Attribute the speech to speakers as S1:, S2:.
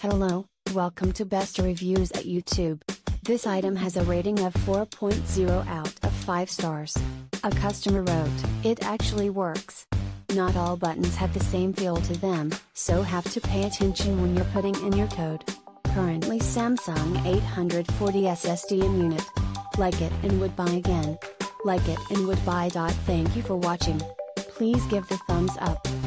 S1: Hello, welcome to Best Reviews at YouTube. This item has a rating of 4.0 out of 5 stars. A customer wrote, "It actually works. Not all buttons have the same feel to them, so have to pay attention when you're putting in your code. Currently Samsung 840 SSD in unit. Like it and would buy again. Like it and would buy. Thank you for watching. Please give the thumbs up.